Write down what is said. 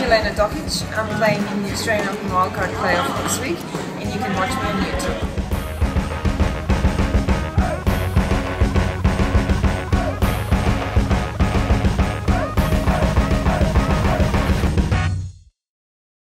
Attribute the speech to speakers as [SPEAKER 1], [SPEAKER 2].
[SPEAKER 1] Jelena Dokic. I'm playing in the Australian Open Wildcard playoff this week, and you can watch me on YouTube.